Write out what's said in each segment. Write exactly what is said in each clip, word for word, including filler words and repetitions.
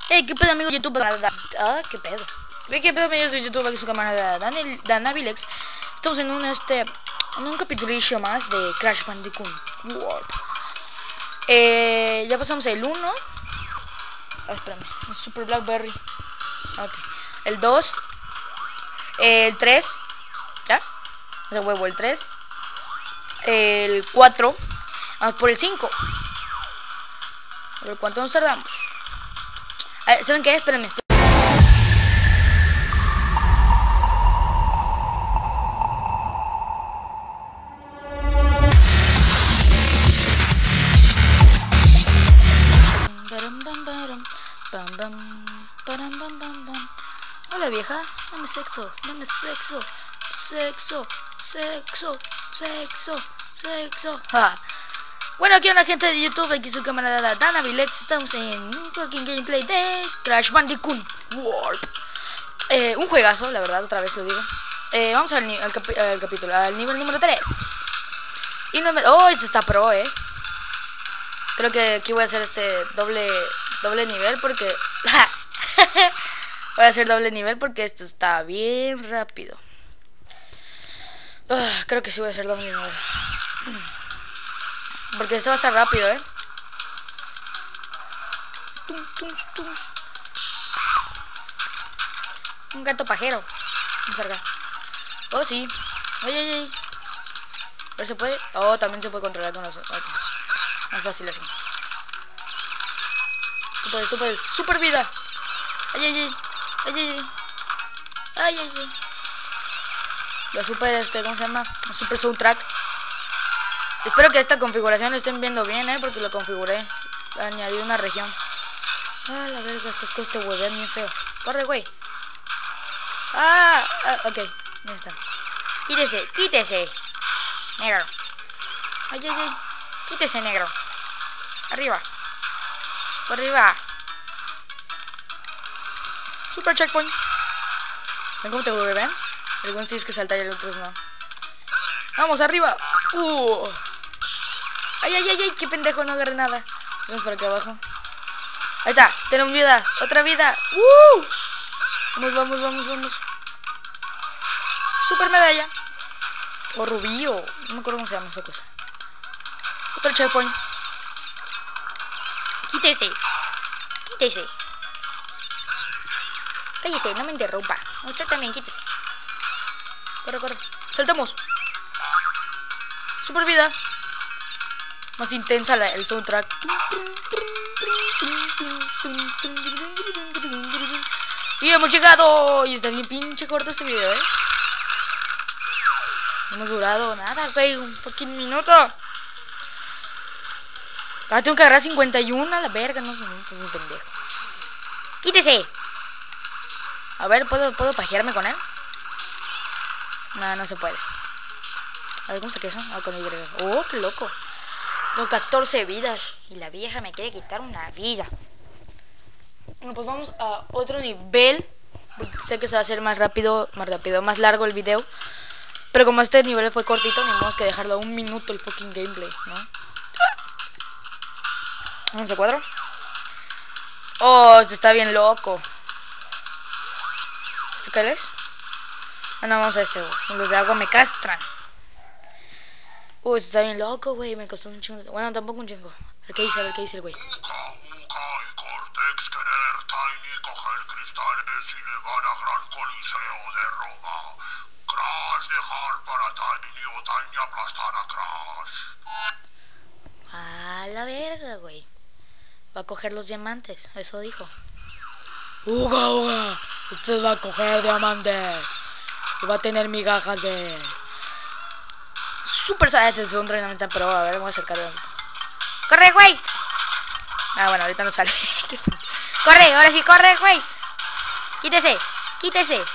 Hey, qué pedo amigos de YouTube. Ah, qué pedo. Ve qué pedo amigos de YouTube, aquí su camarada Daniel Danavilex. Estamos en un este en un capitulillo más de Crash Bandicoot World. Eh, ya pasamos el uno. Ah, espérame, el Super Blackberry. Ok. El dos. El tres. ¿Ya? De huevo el tres. El cuatro. Vamos por el cinco. A ver cuánto nos tardamos. A ver, ¿saben qué? Espérenme. Hola vieja, dame sexo, dame sexo, sexo, sexo, sexo, sexo. Ah. Bueno, aquí una gente de YouTube, aquí su camarada Danavilex. Estamos en un fucking gameplay de Crash Bandicoot World. Eh, un juegazo, la verdad, otra vez lo digo. Eh, vamos al, al, capi al capítulo, al nivel número tres. Y no me... Oh, este está pro, eh. Creo que aquí voy a hacer este doble doble nivel porque... voy a hacer doble nivel porque esto está bien rápido. Uh, creo que sí voy a hacer doble nivel. Porque esto va a ser rápido, eh. Tum, tum, tum. Un gato pajero. Un carga. Oh, sí. Ay, ay, ay. Pero se puede. Oh, también se puede controlar con los. Okay. Más fácil así. Tú puedes, tú puedes. Super vida. Ay, ay, ay. Ay, ay, ay. Ay, ay, ay. La super, este, ¿cómo se llama? La super soundtrack. Espero que esta configuración lo estén viendo bien, eh, porque lo configuré. Añadí una región. Ah, la verga, estas cosas te huevean bien feo. Corre, güey. Ah, ah, ok, ya está. Quítese, quítese. Negro. Ay, ay, ay. Quítese, negro. Arriba. Por arriba. Super checkpoint. ¿Ven cómo te huevean? Algunos tienes que saltar y el otros no. Vamos, arriba. Uh. Ay, ay, ay, ay, qué pendejo, no agarré nada. Vamos por aquí abajo. Ahí está, tenemos vida, otra vida. ¡Uh! Vamos, vamos, vamos, vamos. Super medalla. O rubí, o no me acuerdo cómo se llama esa cosa. Otro checkpoint. Quítese. Quítese. Cállese, no me interrumpa. Usted también, quítese. Corre, corre. Saltamos. Super vida. Más intensa la, el soundtrack. Y hemos llegado. Y está bien pinche corto este video, eh. No hemos durado nada, güey. Un fucking minuto. Ahora tengo que agarrar cincuenta y uno a la verga. No, no, estoy muy pendejo. Quítese. A ver, ¿puedo, ¿puedo pajearme con él? No, no se puede. A ver, ¿cómo saqué eso? Ah, con Y. Oh, qué loco. Tengo catorce vidas. Y la vieja me quiere quitar una vida. Bueno, pues vamos a otro nivel. Sé que se va a hacer más rápido, más rápido, más largo el video. Pero como este nivel fue cortito, tenemos que dejarlo a un minuto el fucking gameplay, ¿no? Vamos a cuatro. Oh, este está bien loco. ¿Este qué es? Ah, no, vamos a este, güey. Los de agua me castran. Uy, este está bien loco, güey. Me costó un chingo. Bueno, tampoco un chingo. A ver qué dice, a ver qué dice el güey. A la verga, güey. Va a coger los diamantes, eso dijo. Uga, uga. Usted va a coger diamantes. Y va a tener migajas de... Super... Este es un entrenamiento pro. A ver, voy a acercar. ¡Corre, güey! Ah, bueno, ahorita no sale. ¡Corre! Ahora sí, corre, güey. Quítese, quítese.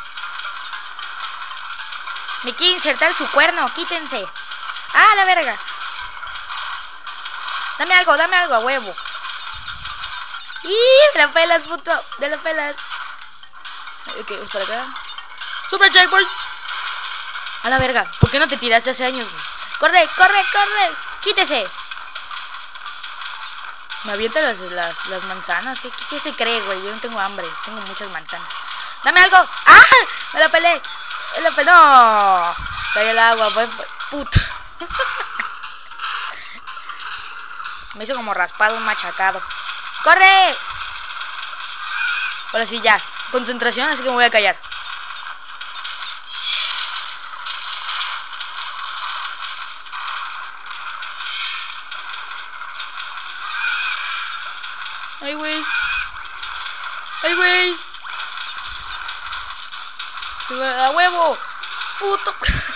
Me quiere insertar su cuerno, quítense. ¡Ah, la verga! Dame algo, dame algo, a huevo. ¡Y! De la pelas, puto. De la pelas. Ok, vamos para acá. Super checkpoint. A la verga, ¿por qué no te tiraste hace años, güey? ¡Corre, corre, corre! ¡Quítese! Me avienta las, las, las manzanas. ¿Qué, qué, ¿Qué se cree, güey? Yo no tengo hambre. Tengo muchas manzanas. ¡Dame algo! ¡Ah! ¡Me la pelé! ¡Me la pelé! ¡No! Cae el agua, pues, puto. Me hizo como raspado un machacado. ¡Corre! Ahora sí, ya. Concentración, así que me voy a callar. Ay, güey. Ay, güey. ¡A huevo! ¡Puto!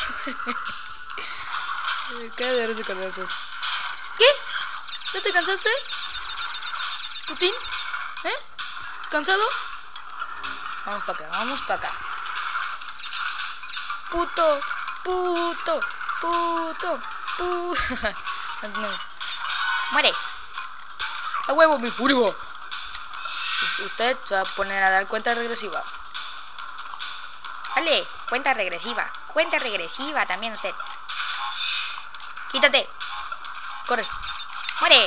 Me queda de risa con esos. ¿Qué? ¿Ya te cansaste? ¿Putín? ¿Eh? ¿Cansado? Vamos para acá, vamos para acá. Puto, puto, puto, puto. No. Muere. A huevo, mi furgo. Usted se va a poner a dar cuenta regresiva. Vale, cuenta regresiva. Cuenta regresiva también usted. Quítate. Corre. Muere.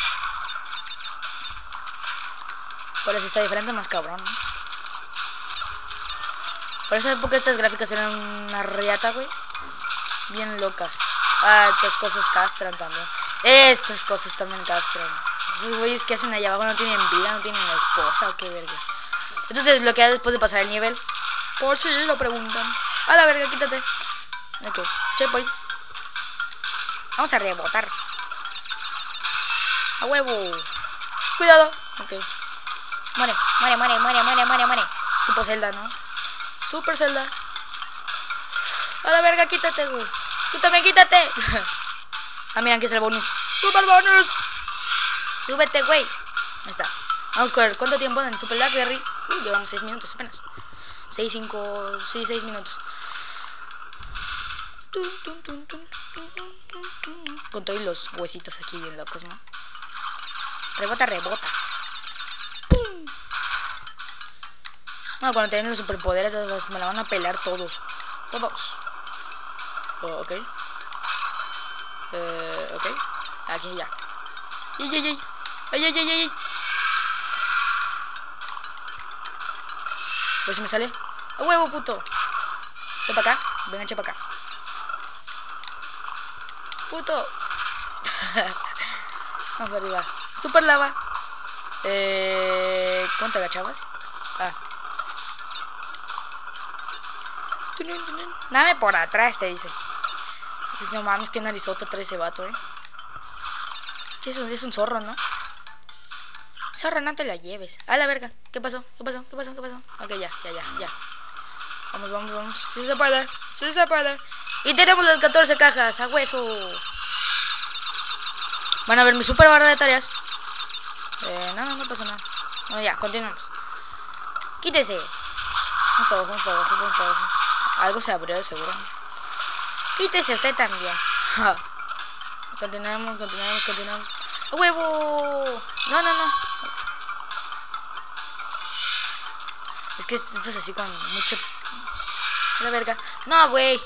Por eso está diferente, más cabrón, ¿no? Por esa época estas gráficas eran una riata, güey. Bien locas. Ah, estas cosas castran también. Estas cosas también castran. Esos güeyes que hacen allá abajo no tienen vida, no tienen esposa, qué verga. Entonces lo que hace después de pasar el nivel. Por si lo preguntan. A la verga, quítate. Ok, checkpoint. Vamos a rebotar. A huevo. Cuidado. Ok. Muere, muere, muere, muere, muere, muere, muere. Tipo Zelda, ¿no? Super Zelda. A la verga, quítate, güey. Quítame, quítate. Ah, mira, aquí es el bonus. Super bonus. Súbete, güey. Ahí está. Vamos a ver cuánto tiempo en el Super Blackberry. Uy, llevamos seis minutos apenas. seis, cinco, sí, seis minutos. Con todos los huesitos aquí bien locos, ¿no? Rebota, rebota. ¡Pum! No, cuando tienen los superpoderes me la van a pelar todos. Todos. Oh, ok. Eh, ok. Aquí ya. ¡Ay, ay, ay! ¡Ay, ay, ay, ay! A ver si me sale. ¡A huevo, puto! Ven para acá. Ven, echa para acá. ¡Puto! Vamos para arriba. ¡Super lava! Eh... ¿Cómo te agachabas? Ah. Dame por atrás, te dice. No mames, qué narizota trae ese vato, eh. ¿Qué es un, es un zorro, no? Zorro, no te la lleves. A la verga. ¿Qué pasó? ¿Qué pasó? ¿Qué pasó? ¿Qué pasó? Ok, ya, ya, ya, ya. Vamos, vamos, vamos. Sí se puede, sí se puede. Y tenemos las catorce cajas, a hueso. Van a ver mi super barra de tareas. Eh, no, no, no pasa nada. Bueno, ya, continuamos. Quítese. Vamos para abajo, vamos para abajo, vamos para abajo. Algo se abrió, seguro. Quítese usted también. Continuamos, continuamos, continuamos. ¡A huevo! No, no, no. Es que esto es así con mucho... La verga. No, güey.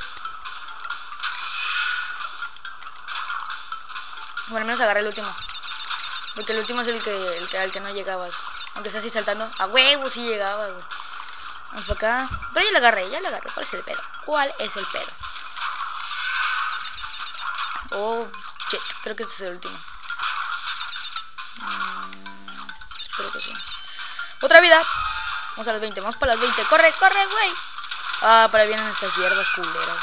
Bueno, al menos agarré el último. Porque el último es el que, el que al que no llegabas. Aunque sea así saltando. A huevo sí llegaba, güey. Vamos para acá. Pero ya lo agarré, ya lo agarré. ¿Cuál es el pedo? ¿Cuál es el pedo? Oh, shit. Creo que este es el último. Mm, espero que sí. Otra vida. Vamos a las veinte. Vamos para las veinte. ¡Corre, corre, güey! Ah, para ahí vienen estas hierbas culeras.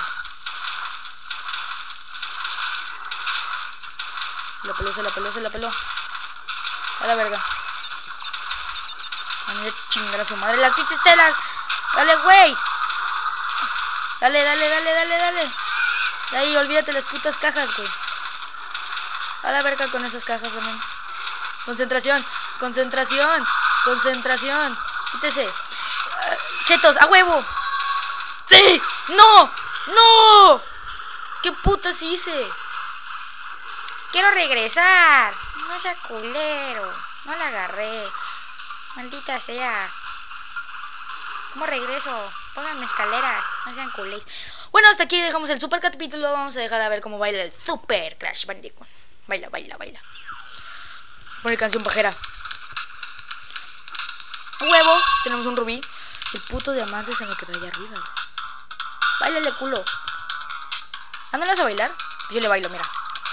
La peló, se la peló, se la peló. A la verga. A mí chingar a su madre. Las pinches telas. Dale, güey. Dale, dale, dale, dale, dale. De ahí, olvídate las putas cajas, güey. A la verga con esas cajas también. Concentración, concentración, concentración. Quítese. Uh, chetos, a huevo. ¡Sí! ¡No! ¡No! ¿Qué putas hice? Quiero regresar. No sea culero. No la agarré. Maldita sea. ¿Cómo regreso? Pónganme escaleras. No sean culés. Bueno, hasta aquí dejamos el super capítulo. Vamos a dejar a ver cómo baila el Super Crash Bandicoot. Baila, baila, baila. Poner canción pajera. Huevo, tenemos un rubí. El puto diamante se me quedó allá arriba. Báilale, culo. ¿Ah, no le vas a bailar? Pues yo le bailo, mira.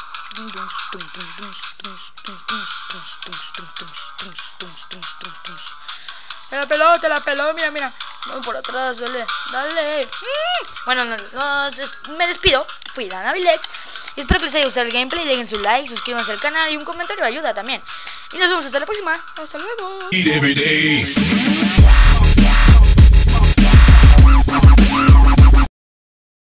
La pelota, la pelota, mira, mira. Voy por atrás, dale, dale. Bueno, no, no, me despido. Fui Danavilex. Y espero que les haya gustado el gameplay. Dejen su like, suscríbanse al canal y un comentario ayuda también. Y nos vemos hasta la próxima. Hasta luego.